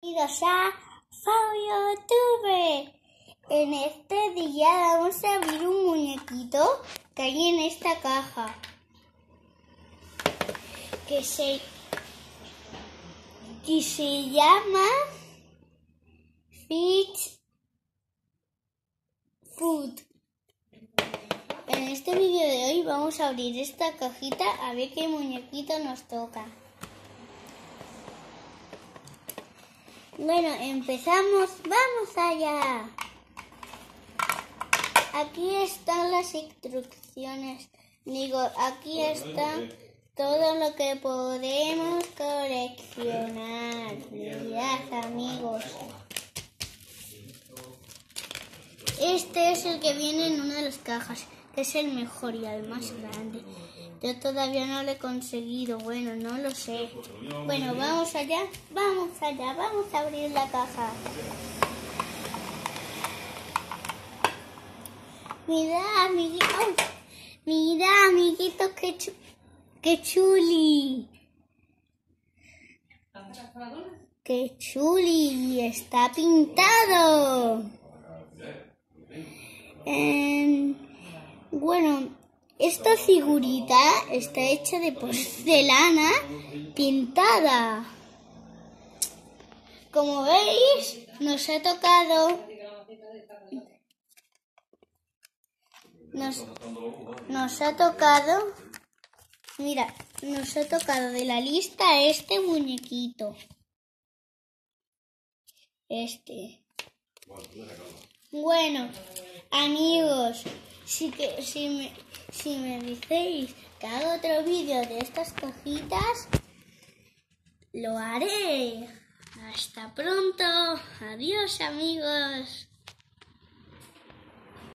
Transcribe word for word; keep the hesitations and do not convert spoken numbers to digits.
Bienvenidos a FabioTube. En este día vamos a abrir un muñequito que hay en esta caja que se, que se llama Fish Food. En este vídeo de hoy vamos a abrir esta cajita a ver qué muñequito nos toca. Bueno, empezamos. ¡Vamos allá! Aquí están las instrucciones. Digo, aquí está todo lo que podemos coleccionar. Mirad, amigos. Este es el que viene en una de las cajas, que es el mejor y el más grande. Yo todavía no lo he conseguido, bueno, no lo sé. Bueno, vamos allá, vamos allá, vamos a abrir la caja. Mira, amiguito, mira, amiguito, qué, chu qué chuli. Qué chuli, está pintado. Eh, bueno, esta figurita está hecha de porcelana pintada. Como veis, nos ha tocado nos, nos ha tocado mira, nos ha tocado de la lista este muñequito. Este. Bueno, amigos, si, que, si, me, si me diceis que haga otro vídeo de estas cajitas, lo haré. Hasta pronto. Adiós, amigos.